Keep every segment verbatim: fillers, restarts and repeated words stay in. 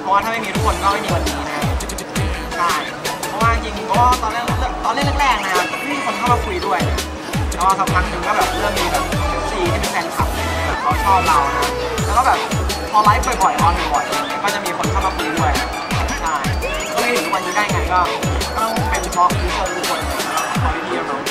ราะว่าถ้าไม่มีทุกคนก็ไม่มีวันนี้นะใช่เพราะว่าจริงก็ตอนแรกตอนเล่นแรกๆนะครับไม่มีคนเข้ามาคุยด้วยแล้วสักพักหนึ่งก็แบบเริ่มมีแบบซีที่เป็นแฟนคลับแบบเขาชอบเรานะแล้วก็แบบพอไลฟ์บ่อยๆออนบ่อยๆก็จะมีคนเข้ามาคุยด้วยใช่ก็ไม่ถึงทุกวันนี้ได้ไงก็ต้องเป็นเพราะทุกคนทุกคนขอพี่ๆน้อง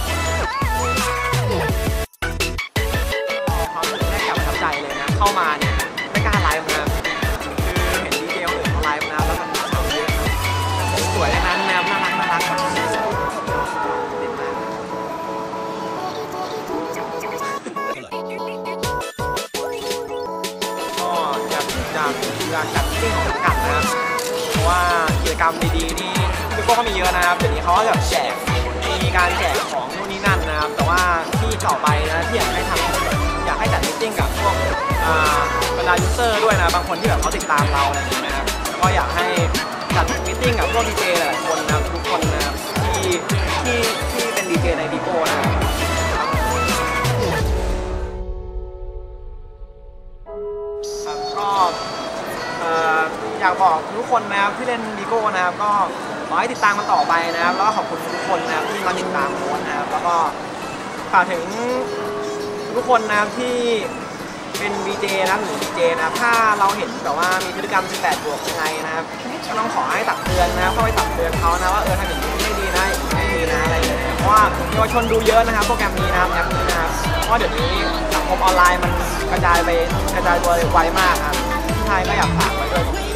ความรู้สึกแรกกลับประทับใจเลยนะเข้ามาเนี่ยไม่กล้าไลฟ์นะคือเห็นดีเจคนอื่นเขาไลฟ์นะแล้วมันสวยๆนั้นแนวน่ารักน่ารักอยากจัดที่ของสังกัดนะครับเพราะว่ากิจกรรมดีๆนี่พี่โก้ก็มีเยอะนะครับเดี๋ยวนี้เขาก็แบบแจกมีการแจกของนู่นนี่นั่นนะครับแต่ว่าที่ต่อไปนะที่อยากให้ทำอยากให้จัดมิทติ้งกับพวกบรรดายูเซอร์ด้วยนะบางคนที่แบบเขาติดตามเราอะไรอย่างเงี้ยนะครับก็อยากให้จัดมิทติ้งกับพวกดีเจหลายคนนะทุกคนนะครับที่ที่ที่เป็นดีเจในพี่โก้นะครับก็อยากบอกทุกคนนะครับที่เล่นบีโก้นะครับก็ขอให้ติดตามมันต่อไปนะครับแล้วก็ขอบคุณทุกคนนะครับที่มาติดตามโค้ชนะครับแล้วก็ฝากถึงทุกคนนะครับที่เป็น วี เจ นะหรือ ดี เจ นะครับถ้าเราเห็นแบบว่ามีพฤติกรรมสิบแปดบวกยังไงนะครับก็ต้องขอให้ตักเตือนนะครับเข้าไปตักเตือนเขานะว่าเออทำอย่างนี้ไม่ดีนะไม่ดีนะอะไรอย่างเงี้ยเพราะว่าเยาวชนดูเยอะนะครับโปรแกรมนี้นะครับแอปนี้นะครับเพราะเดี๋ยวนี้สังคมออนไลน์มันกระจายไปกระจายตัวไวมากครับที่ไทยก็อยากฝากไว้ด้วย